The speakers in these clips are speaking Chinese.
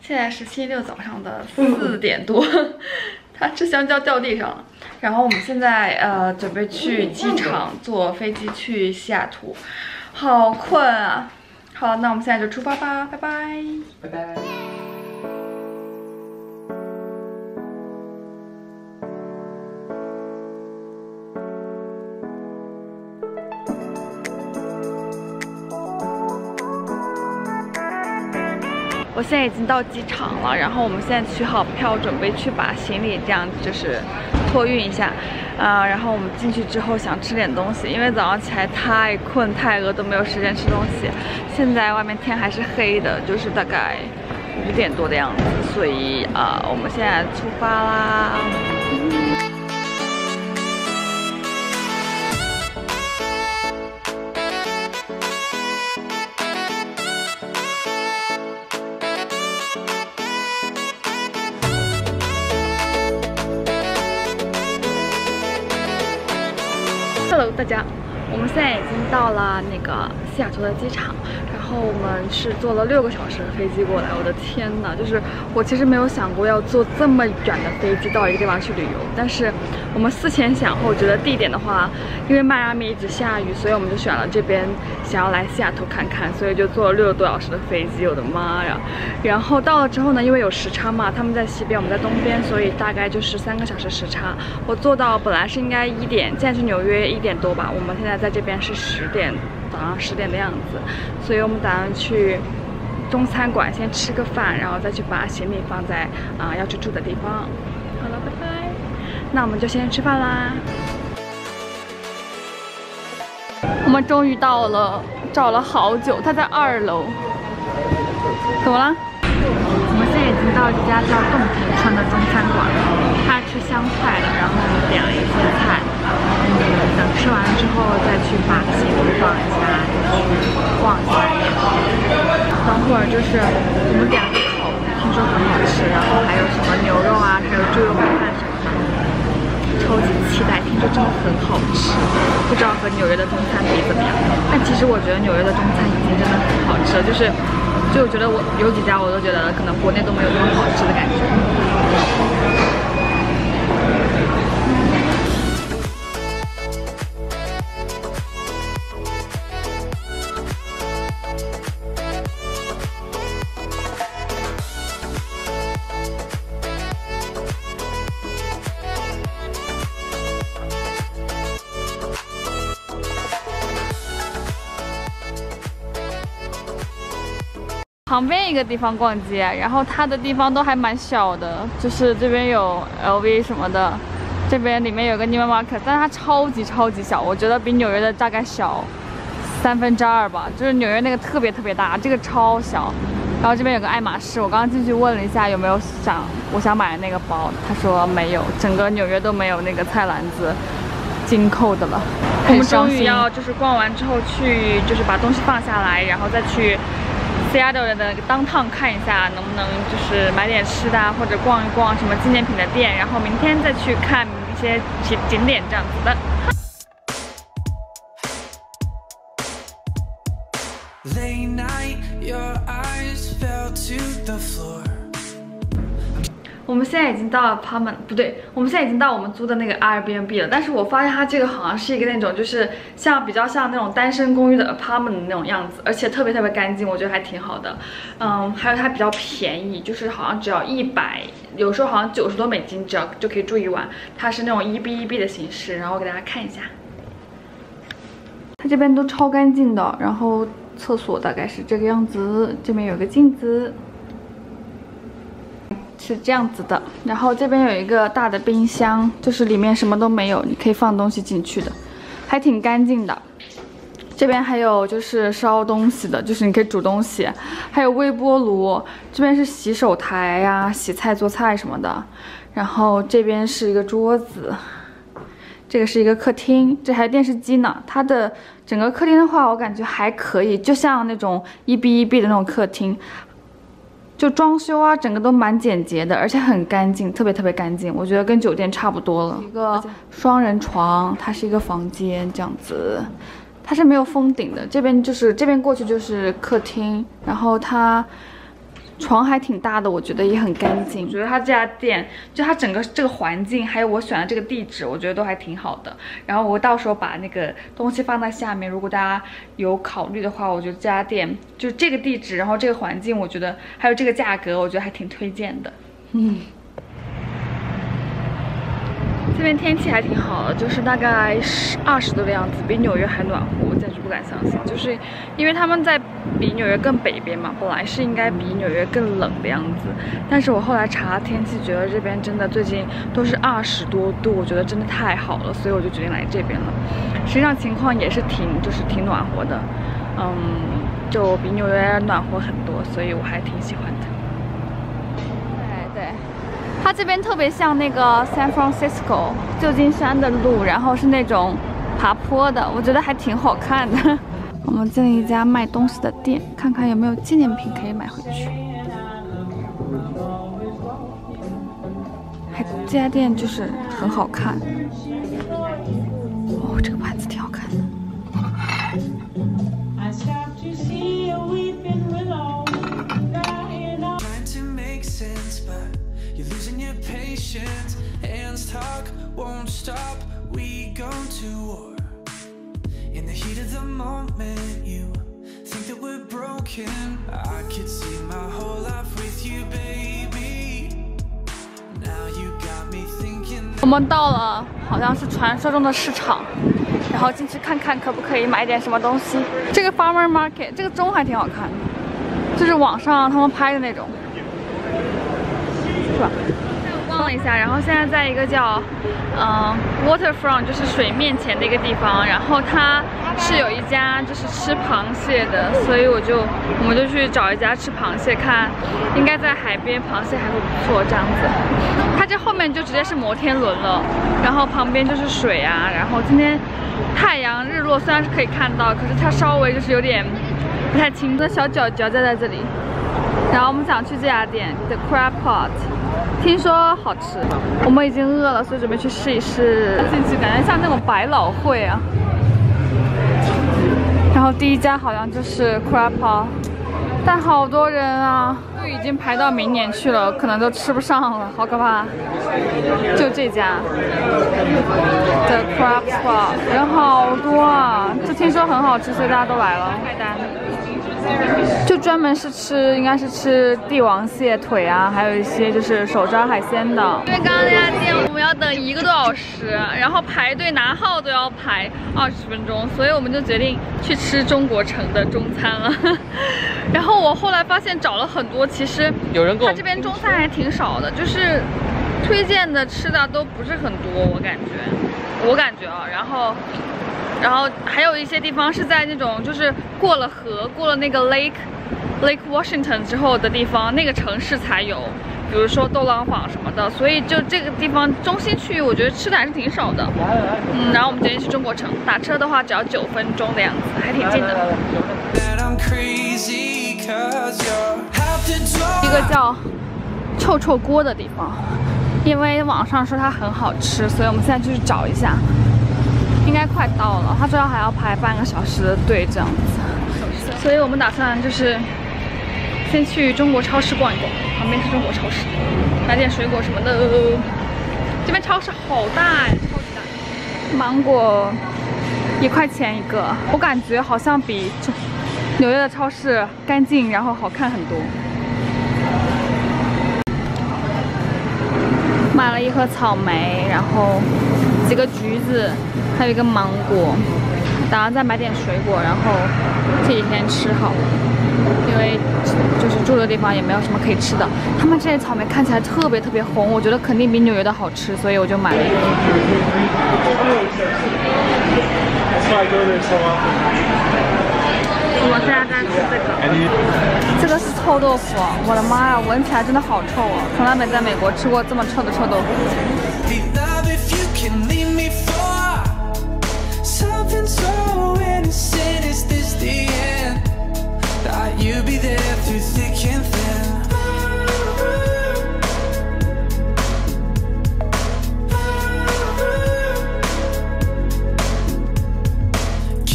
现在是星期六早上的4点多，他吃香蕉掉地上了。然后我们现在准备去机场坐飞机去西雅图，好困啊！好，那我们现在就出发吧，拜拜， 拜拜。 我现在已经到机场了，然后我们现在取好票，准备去把行李这样就是托运一下，然后我们进去之后想吃点东西，因为早上起来太困太饿，都没有时间吃东西。现在外面天还是黑的，就是大概5点多的样子，所以我们现在出发啦。Hello， 大家，我们现在已经到了那个西雅图的机场，然后我们是坐了6个小时的飞机过来。我的天呐，就是我其实没有想过要坐这么远的飞机到一个地方去旅游，但是我们思前想后，觉得地点的话，因为迈阿密一直下雨，所以我们就选了这边，想要来西雅图看看，所以就坐了6个多小时的飞机。我的妈呀！然后到了之后呢，因为有时差嘛，他们在西边，我们在东边，所以大概就是3个小时时差。我坐到本来是应该1点，现在是纽约1点多吧，我们现在在这边是10点，早上10点的样子，所以我们打算去中餐馆先吃个饭，然后再去把行李放在要去住的地方。好了，拜拜。那我们就先吃饭啦。我们终于到了，找了好久，它在2楼。怎么了？我们现在已经到一家叫洞庭川的中餐馆了，它吃香菜的，然后我们点了一些菜，等吃完之后再去把行李放一下，再去逛一下夜市。等会儿就是我们点了个烤鱼，听说很好吃，然后还有什么牛肉啊，还有猪肉拌饭什么的，超级期待，听说真的很好吃，不知道和纽约的中餐比怎么样。但其实我觉得纽约的中餐已经真的很好吃了，就我觉得我有几家我都觉得可能国内都没有这么好吃的感觉。旁边一个地方逛街，然后它的地方都还蛮小的，就是这边有 LV 什么的，这边里面有个 Neiman Marcus， 但是它超级小，我觉得比纽约的大概小2/3吧，就是纽约那个特别大，这个超小。然后这边有个爱马仕，我刚刚进去问了一下有没有我想买的那个包，他说没有，整个纽约都没有那个菜篮子金扣的了。我们终于要就是逛完之后去就是把东西放下来，然后再去Seattle 的 downtown 看一下，能不能就是买点吃的或者逛一逛什么纪念品的店，然后明天再去看一些景点这样子的。我们现在已经到了 apartment， 不对，我们现在已经到我们租的那个 Airbnb 了。但是我发现它这个好像是一个那种，就是比较像那种单身公寓的 apartment 的那种样子，而且特别干净，我觉得还挺好的。还有它比较便宜，就是好像只要100，有时候好像90多美金，就可以住1晚。它是那种1B1B 的形式，然后我给大家看一下，它这边都超干净的，然后厕所大概是这个样子，这边有个镜子。是这样子的，然后这边有一个大的冰箱，就是里面什么都没有，你可以放东西进去的，还挺干净的。这边还有就是烧东西的，就是你可以煮东西，还有微波炉。这边是洗手台呀、洗菜做菜什么的。然后这边是一个桌子，这个是一个客厅，这还有电视机呢。它的整个客厅的话，我感觉还可以，就像那种1B1B 的那种客厅。就装修啊，整个都蛮简洁的，而且很干净，特别干净，我觉得跟酒店差不多了。一个双人床，它是一个房间这样子，它是没有封顶的。这边过去就是客厅，然后它床还挺大的，我觉得也很干净。我觉得它这家店就它整个这个环境，还有我选的这个地址，我觉得都还挺好的。然后我到时候把那个东西放在下面，如果大家有考虑的话，我觉得这家店就这个地址，然后这个环境，我觉得还有这个价格，我觉得还挺推荐的。这边天气还挺好的，就是大概20度的样子，比纽约还暖和，我简直不敢相信。就是因为他们在比纽约更北边嘛，本来是应该比纽约更冷的样子，但是我后来查天气，觉得这边真的最近都是20多度，我觉得真的太好了，所以我就决定来这边了。实际上情况也是挺暖和的，就比纽约暖和很多，所以我还挺喜欢的。对。它这边特别像那个 San Francisco 旧金山的路，然后是那种爬坡的，我觉得还挺好看的。我们进了一家卖东西的店，看看有没有纪念品可以买回去。这家店就是很好看。哦，这个盘子挺好看的。 You're losing your patience, hands talk, won't stop, we go to war. In the heat of the moment, you think that we're broken. I could see my whole life with you, baby. Now you got me thinking. 我们到了，好像是传说中的市场，然后进去看看可不可以买点什么东西。这个 Farmer Market 这个钟还挺好看的，就是网上他们拍的那种。是吧？逛了一下，然后现在在一个叫waterfront， 就是水面前的一个地方，然后它是有一家就是吃螃蟹的，所以我们就去找一家吃螃蟹，看应该在海边螃蟹还会不错这样子。它这后面就直接是摩天轮了，然后旁边就是水啊，然后今天太阳日落虽然是可以看到，可是它稍微就是有点不太清，的小脚脚在这里。然后我们想去这家店 The Crab Pot。听说好吃，我们已经饿了，所以准备去试一试。进去感觉像那种百老汇啊。然后第一家好像就是 Crab Pot， 但好多人啊，就已经排到明年去了，可能都吃不上了，好可怕。就这家 The Crab Pot， 人好多啊，就听说很好吃，所以大家都来了。菜单。就专门是吃，应该是吃帝王蟹腿啊，还有一些就是手抓海鲜的。因为刚刚那家店我们要等1个多小时，然后排队拿号都要排20分钟，所以我们就决定去吃中国城的中餐了。然后我后来发现找了很多，其实他这边中餐还挺少的，就是推荐的吃的都不是很多，我感觉啊，然后还有一些地方是在那种就是过了河，过了那个 Lake Washington 之后的地方，那个城市才有，比如说豆浪坊什么的，所以就这个地方中心区域，我觉得吃的还是挺少的。然后我们决定去中国城，打车的话只要9分钟的样子，还挺近的。一个叫臭臭锅的地方，因为网上说它很好吃，所以我们现在就去找一下。应该快到了，他说还要排半个小时的队这样子，所以我们打算就是先去中国超市逛一逛，旁边是中国超市，买点水果什么的。这边超市好大哎，超级大，芒果1块钱1个，我感觉好像比纽约的超市干净，然后好看很多。买了1盒草莓，然后几个橘子，还有一个芒果，打算再买点水果，然后这几天吃好了，因为就是住的地方也没有什么可以吃的。他们这些草莓看起来特别红，我觉得肯定比纽约的好吃，所以我就买了一个。我现在在吃这个是臭豆腐，我的妈呀，闻起来真的好臭啊！从来没在美国吃过这么臭的臭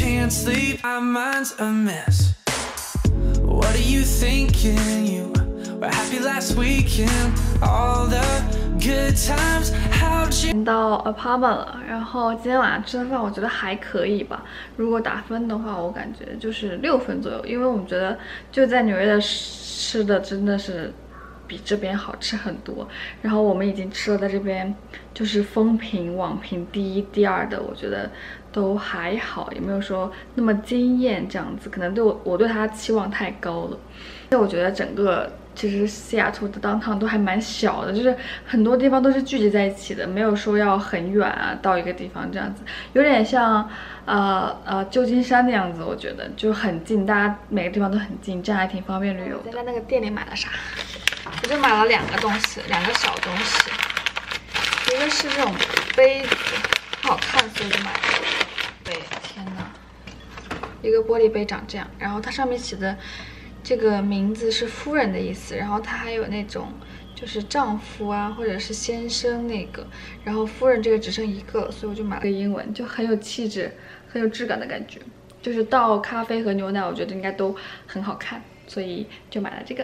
豆腐。Sleep, our minds a mess. What are you thinking? You We're happy last weekend, all the good times. How'd you 到 apartment 了，然后今天晚上吃的饭我觉得还可以吧。如果打分的话，我感觉就是6分左右，因为我们觉得就在纽约的吃的真的是比这边好吃很多。然后我们已经吃了在这边就是风评、网评第1、第2的，我觉得都还好，也没有说那么惊艳这样子。可能我对它期望太高了。但我觉得整个其实西雅图的 downtown 都还蛮小的，就是很多地方都是聚集在一起的，没有说要很远啊到一个地方这样子，有点像旧金山那样子，我觉得就很近，大家每个地方都很近，这样还挺方便旅游的。在那个店里买了啥？我就买了2个东西，2个小东西，一个是这种杯子，好看，所以就买了杯。天哪，一个玻璃杯长这样，然后它上面写的这个名字是夫人的意思，然后它还有那种就是丈夫啊或者是先生那个，然后夫人这个只剩1个，所以我就买了个英文，就很有气质很有质感的感觉，就是倒咖啡和牛奶我觉得应该都很好看，所以就买了这个。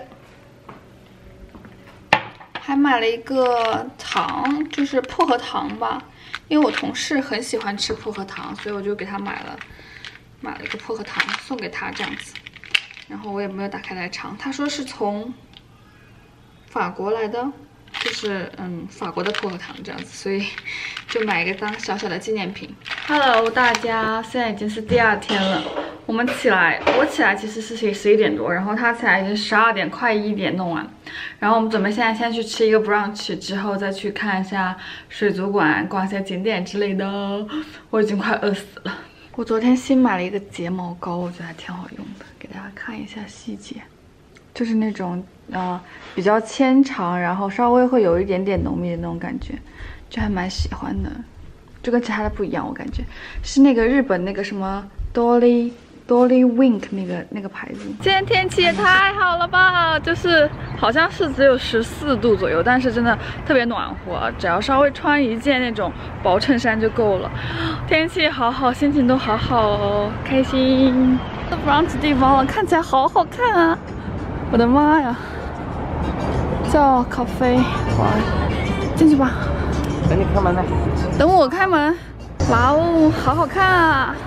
还买了一个糖，就是薄荷糖吧，因为我同事很喜欢吃薄荷糖，所以我就给他买了一个薄荷糖送给他这样子。然后我也没有打开来尝，他说是从法国来的，就是法国的薄荷糖这样子，所以就买一个当小小的纪念品。Hello， 大家，现在已经是第2天了。我起来其实是11点多，然后他起来已经12点快1点弄完。然后我们准备现在先去吃一个 brunch， 之后再去看一下水族馆、逛一下景点之类的。我已经快饿死了。我昨天新买了一个睫毛膏，我觉得还挺好用的，给大家看一下细节，就是那种比较纤长，然后稍微会有一点点浓密的那种感觉，就还蛮喜欢的。就跟其他的不一样，我感觉是那个日本那个什么 Dolly Wink 那个牌子。今天天气也太好了吧，就是好像是只有14度左右，但是真的特别暖和，只要稍微穿一件那种薄衬衫就够了。天气好好，心情都好好哦，开心。到 brunch 地方了，看起来好好看啊！我的妈呀，叫咖啡，哇，进去吧。 等你开门呢。 等我开门。哇哦，好好看啊！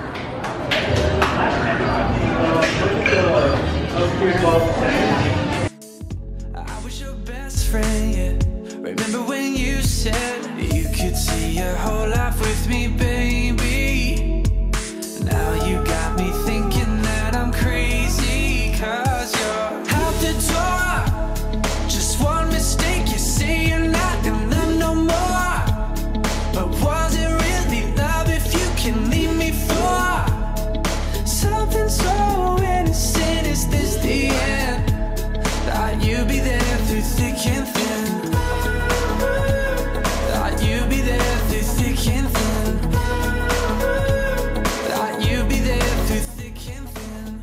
I was your best friend, yeah. Remember when you said you could see your whole life with me, baby? Now you got me thinking that I'm crazy, 'cause you're out the door. Just one mistake, you say you're not in love no more. But was it really love if you can leave me for something so innocent? Is this the end? Thought you'd be there through thick and thin. Thought you'd be there through thick and thin. Thought you'd be there through thick and thin.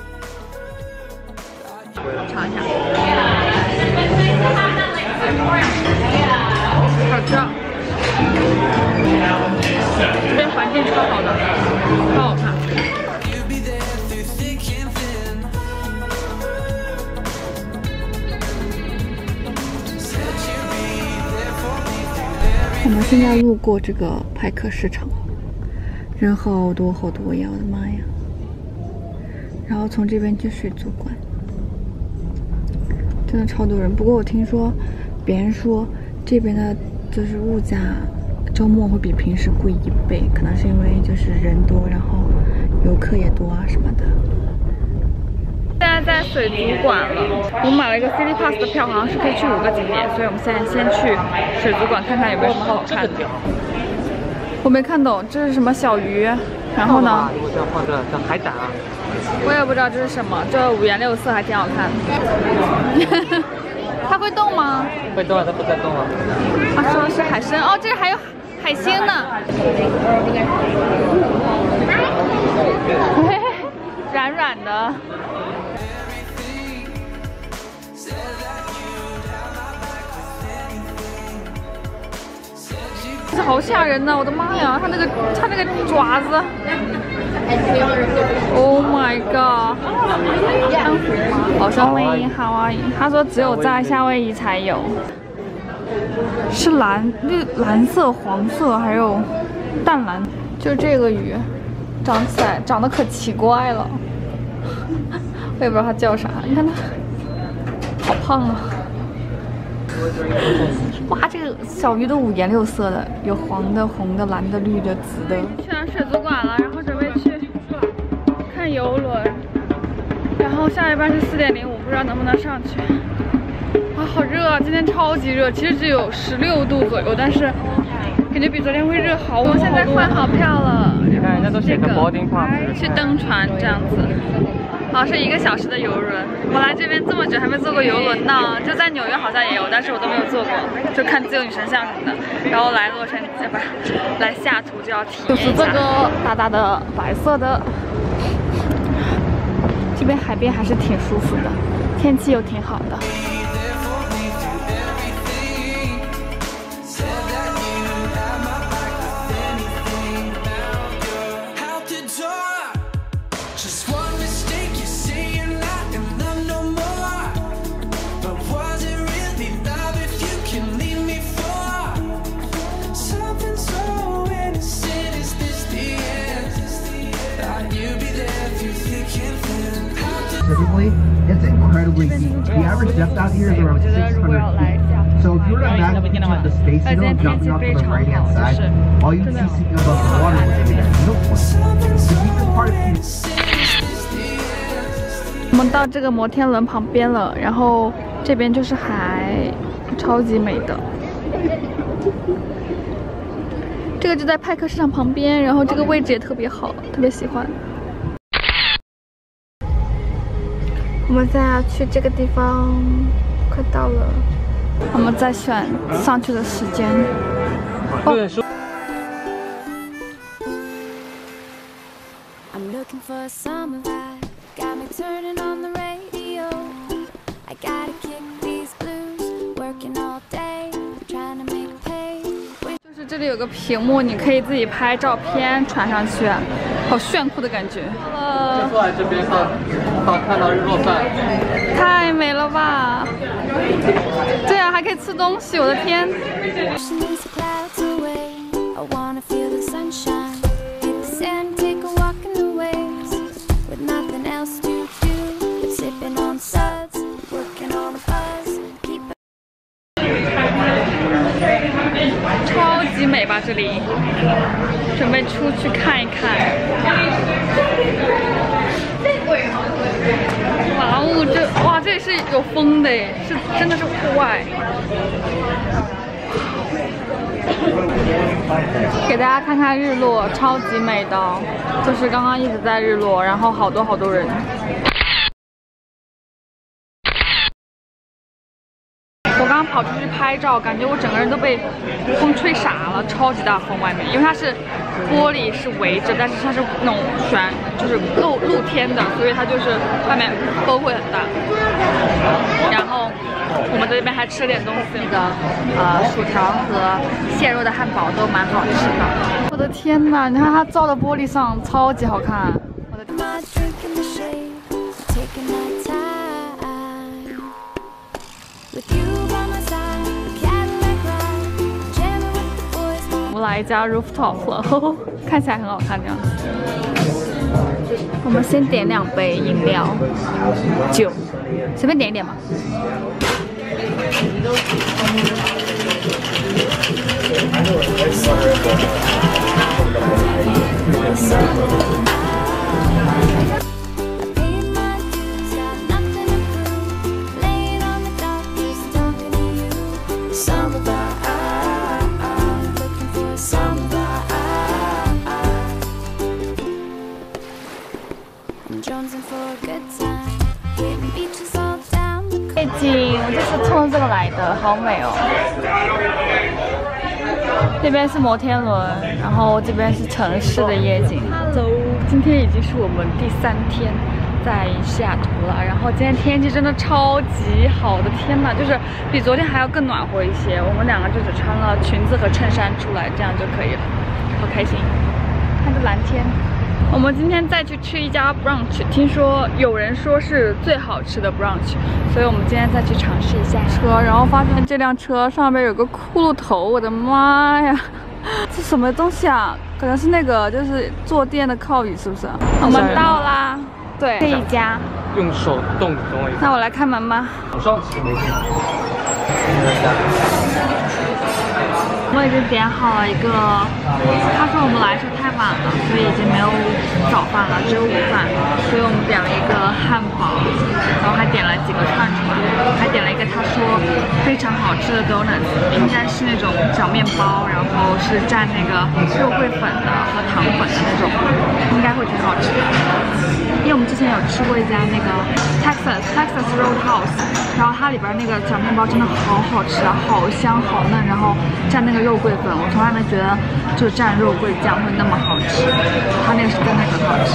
尝一下，好吃。这边环境超好的，超好看。 You'd be there through thick and thin. Said you'd be there for me through every. 我们现在路过这个派克市场，人好多好多呀！我的妈呀！然后从这边去水族馆，真的超多人。不过我听说，别人说这边的就是物价，周末会比平时贵1倍，可能是因为就是人多，然后游客也多啊什么的。现在在水族馆了，我们买了一个 City Pass 的票，好像是可以去5个景点，所以我们现在先去水族馆看看有没有什么好看的。我没看懂这是什么小鱼，然后呢？ 我叫放这叫海胆啊。 我也不知道这是什么，这5颜6色还挺好看的。它会动吗？ 会动啊，它不在动啊。 他说的是海参哦，这里还有海星呢。软软的。这好好吓人呐！我的妈呀，它那个爪子 ，Oh my god！ 好像卫衣哈哇伊，他说只有在夏威夷才有，是蓝色、黄色，还有淡蓝，就这个鱼，长得可奇怪了，我也不知道它叫啥，你看它，好胖啊！哇，这个小鱼都五颜六色的，有黄的、红的、蓝的、绿的、紫的。去完水族馆了，然后准备去看游轮，然后下一班是4点05，不知道能不能上去。啊，好热啊！今天超级热，其实只有16度左右，但是感觉比昨天会热好多。我现在换好票了， 你看人家都写着 boarding pass， 去登船这样子。好，是1个小时的游轮。我来这边这么久还没坐过游轮呢，就在纽约好像也有，但是我都没有坐过，就看自由女神像什么的。然后来洛杉矶，不是来西雅图就要体验一下。就是这个大大的白色的，这边海边还是挺舒服的，天气又挺好的。 It's incredibly deep. The average depth out here is around 600 feet. So if you were to imagine the space needle jumping off to the right-hand side, all you'd see sitting above the water would be that needle point. The deepest part of the 我们到这个摩天轮旁边了，然后这边就是海，超级美的。这个就在派克市场旁边，然后这个位置也特别好，特别喜欢。我们现在要去这个地方，快到了。我们在选上去的时间。 哦就是这里有个屏幕，你可以自己拍照片传上去，好炫酷的感觉。 就坐在这边看到日落饭， 太美了吧！对啊，还可以吃东西，我的天！超级美吧，这里，准备出去看一看。哇哦，哇，这里是有风的诶，是真的是户外。给大家看看日落，超级美的，就是刚刚一直在日落，然后好多人。我刚刚跑出去拍照，感觉我整个人都被风吹傻了，超级大风外面，因为它是玻璃是围着，但是它是那种就是露天的，所以它就是外面风会很大。然后我们在这边还吃了点东西，那个薯条和蟹肉的汉堡都蛮好吃的。我的天哪，你看它照在玻璃上，超级好看。我的天。我们来一家 rooftop 了，看起来很好看这样子。我们先点2杯饮料，酒，随便点一点吧。背景，我就是冲着这个来的，好美哦！这边是摩天轮，然后这边是城市的夜景。Hello， 今天已经是我们第3天在西雅图了，然后今天天气真的超级好的，天呐，就是比昨天还要更暖和一些。我们2个就只穿了裙子和衬衫出来，这样就可以了，好开心。看这蓝天。我们今天再去吃一家 brunch， 听说有人说是最好吃的 brunch， 所以我们今天再去尝试一下车，然后发现这辆车上面有个骷髅头，我的妈呀！这什么东西啊？可能是那个就是坐垫的靠椅，是不是？我们到啦，对，这一家用手动的东西。 那我来开门吧。 手上其实没进。 我已经点好了一个，他说我们来的时候太晚了，所以已经没有早饭了，只有午饭，所以我们点了一个汉堡，然后还点了几个串串，还点了一个他说非常好吃的 donuts， 应该是那种小面包，然后是蘸那个肉桂粉的和糖粉的那种，应该会挺好吃的。因为我们之前有吃过一家那个 Texas Roadhouse， 然后它里边那个小面包真的好好吃啊，好香好嫩，然后蘸那个肉桂粉，我从来没觉得就是蘸肉桂酱会那么好吃，它那个是真的很好吃。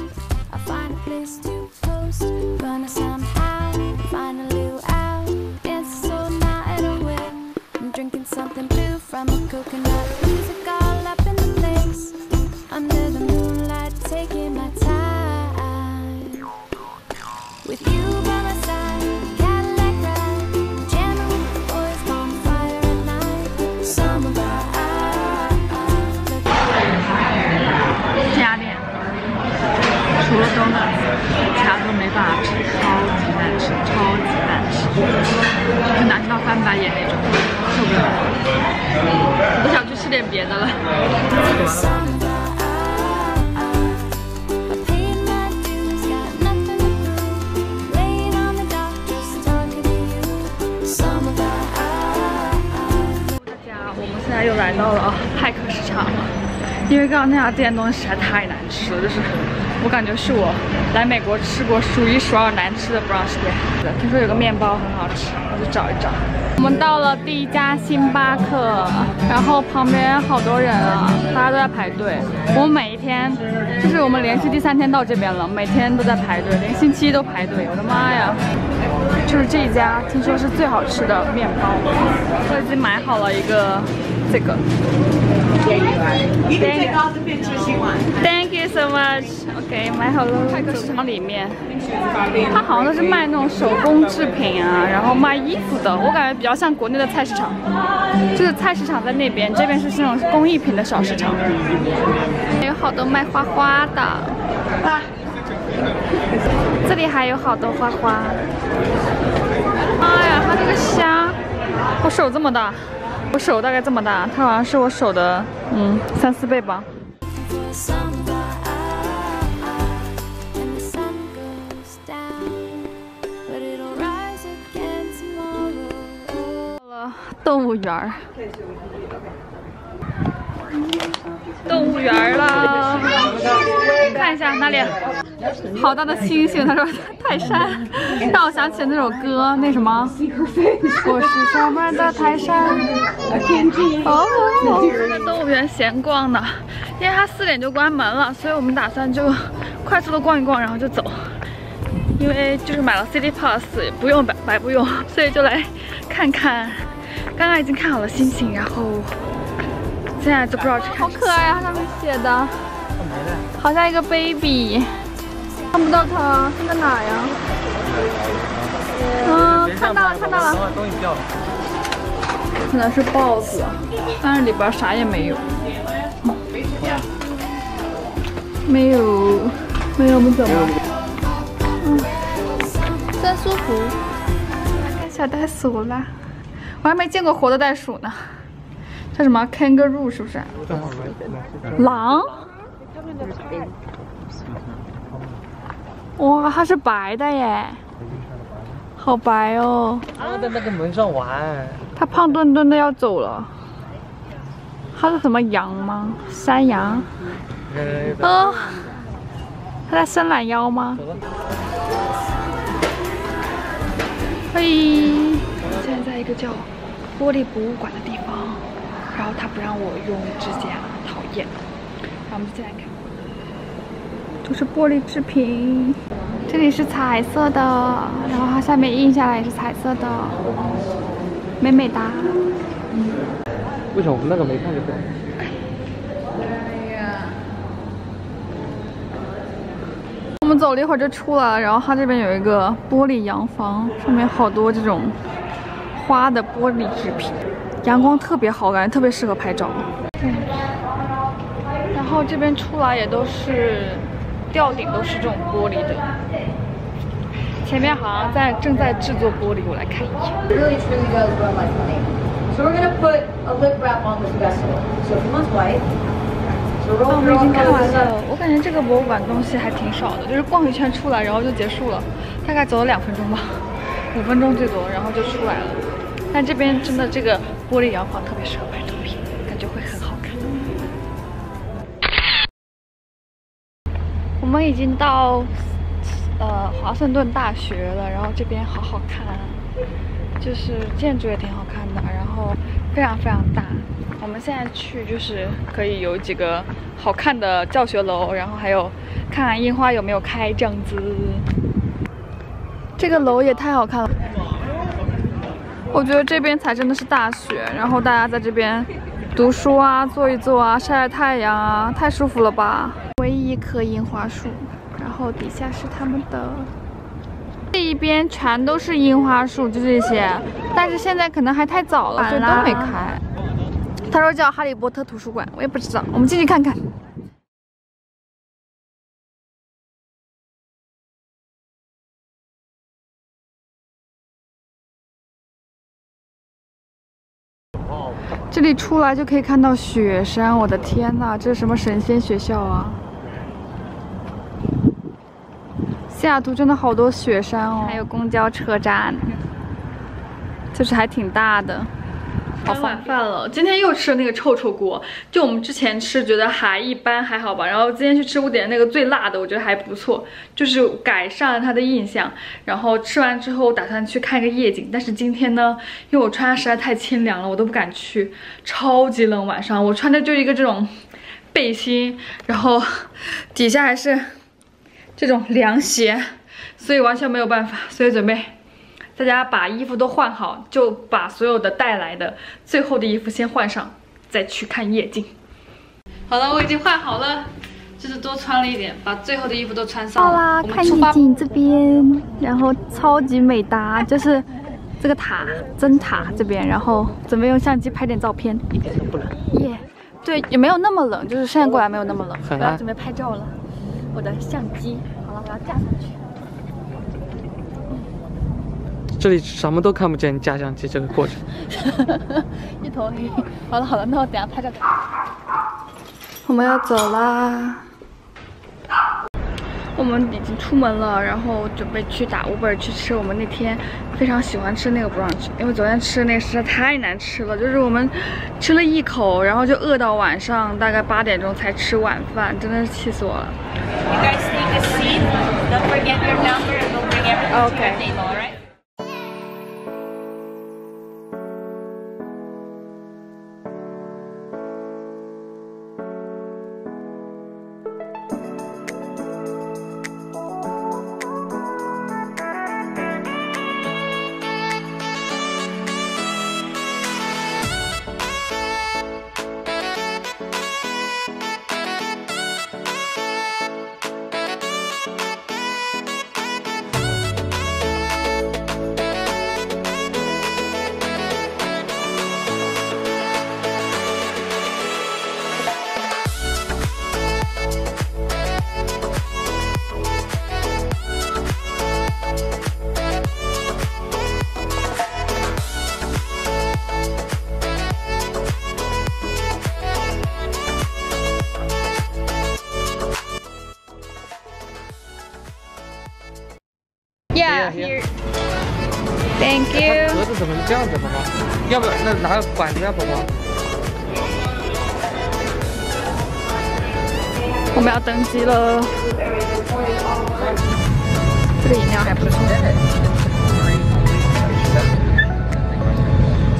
除了 donuts， 其他都没办法吃，超级难吃，超级难吃，就难吃到翻白眼那种，受不了。我都想去吃点别的了。大家，我们现在又来到了派克市场了。因为刚刚那家店东西实在太难吃了，就是我感觉是我来美国吃过数1数2难吃的 brunch 店。听说有个面包很好吃，我就找一找。我们到了第一家星巴克，然后旁边好多人啊，大家都在排队。我们每一天，就是我们连续第3天到这边了，每天都在排队，连星期一都排队。我的妈呀！就是这一家，听说是最好吃的面包。我已经买好了一个这个。Thank you so much. OK， 买好了。派克市场里面，它好像都是卖那种手工制品啊，然后卖衣服的。我感觉比较像国内的菜市场，就是菜市场在那边，这边是那种工艺品的小市场。有好多卖花花的，这里还有好多花花。哎呀，它这个虾，我手这么大。我手大概这么大，它好像是我手的3、4倍吧。到了动物园儿，动物园儿了，看一下哪里？好大的猩猩，他说泰山，让我想起那首歌，那什么，我是上面的泰山。哦，在动物园闲逛呢，因为它4点就关门了，所以我们打算就快速的逛一逛，然后就走。因为就是买了 City Pass， 也不用白不用，所以就来看看。刚刚已经看好了心情，然后现在就不知道去看。好可爱啊，上面写的，好像一个 baby。看不到它，它在哪呀？看到了，看到了。 东西掉了。 可能是豹子，但是里边啥也没有。没有，我们走吗？真舒服。看小袋鼠啦，我还没见过活的袋鼠呢。叫什么 kangaroo 是不是？狼？哇，它是白的耶，好白哦！ 他在那个门上玩。 它胖墩墩的要走了。它是什么羊吗？山羊？它在伸懒腰吗？嘿，现在在一个叫玻璃博物馆的地方，然后他不让我用指甲，讨厌。然后我们就进来看。 都是玻璃制品。这里是彩色的，然后它下面印下来也是彩色的，美美哒。 为什么我们那个没看就对？ 我们走了一会儿就出来了，然后它这边有一个玻璃洋房，上面好多这种花的玻璃制品，阳光特别好，感觉特别适合拍照。然后这边出来也都是吊顶，都是这种玻璃的。前面好像正在制作玻璃，我来看一眼。 Really truly does run like honey. So we're gonna put a lip wrap on this vessel. So if you want white. 我们已经看完了，我感觉这个博物馆东西还挺少的，就是逛一圈出来，然后就结束了，大概走了2分钟吧，5分钟最多，然后就出来了。但这边真的这个玻璃洋房特别适合拍照片，感觉会很好看。我们已经到华盛顿大学了，然后这边好好看，就是建筑也挺好看的，然后非常非常大。我们现在去就是可以有几个好看的教学楼，然后还有看看樱花有没有开这样子。这个楼也太好看了，我觉得这边才真的是大学，然后大家在这边读书啊、坐一坐啊、晒晒太阳啊，太舒服了吧！唯一一棵樱花树，然后底下是他们的。这一边全都是樱花树，就这些，但是现在可能还太早了，所以都没开。他说叫哈利波特图书馆，我也不知道，我们进去看看。这里出来就可以看到雪山，我的天哪，这是什么神仙学校啊！西雅图真的好多雪山哦，还有公交车站，就是还挺大的。好晚饭了，今天又吃了那个臭臭锅，就我们之前吃觉得还一般还好吧，然后今天去吃我点那个最辣的，我觉得还不错，就是改善了它的印象。然后吃完之后打算去看个夜景，但是今天呢，因为我穿的实在太清凉了，我都不敢去，超级冷，晚上我穿的就一个这种背心，然后底下还是这种凉鞋，所以完全没有办法，所以准备。大家把衣服都换好，就把所有的带来的最后的衣服先换上，再去看夜景。好了，我已经换好了，就是多穿了一点，把最后的衣服都穿上了。好啦，看夜景这边，然后超级美搭，就是这个塔灯塔这边，然后准备用相机拍点照片， 一点都不冷。 耶，对，也没有那么冷，就是现在过来没有那么冷。 很我要准备拍照了，我的相机，好了，我要架上去。 这里什么都看不见，架相机这个过程。 一头黑。好了好了，那我等下拍照。我们要走啦。我们已经出门了，然后准备去打 Uber 去吃我们那天非常喜欢吃那个 brunch， 因为昨天吃的那个实在太难吃了，就是我们吃了一口，然后就饿到晚上大概8点钟才吃晚饭，真的是气死我了。 You guys take a seat. Don't forget your number and we'll bring everything to your table, alright? Yeah, here. Thank 它 you. 盒子怎么这样子，宝宝？要不那拿个管子呀，宝宝？ 我们要登机了。这个饮料还不错。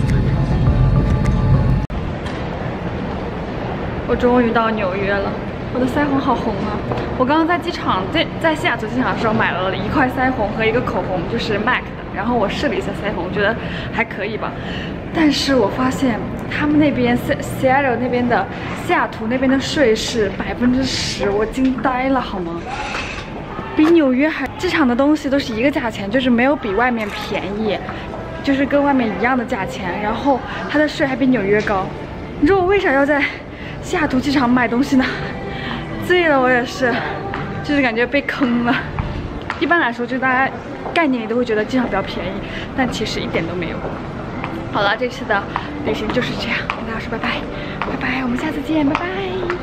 我终于到纽约了。 我的腮红好红啊！我刚刚在机场，在西雅图机场的时候买了1块腮红和一个口红，就是 MAC 的。然后我试了一下腮红，觉得还可以吧。但是我发现他们那边西雅图那边的税是10%，我惊呆了好吗？比纽约还，机场的东西都是一个价钱，就是没有比外面便宜，就是跟外面一样的价钱。然后它的税还比纽约高。你知道我为啥要在西雅图机场买东西呢？醉了，我也是，就是感觉被坑了。一般来说，就大家概念里都会觉得机场比较便宜，但其实一点都没有。好了，这次的旅行就是这样，跟大家说拜拜，拜拜，我们下次见，拜拜。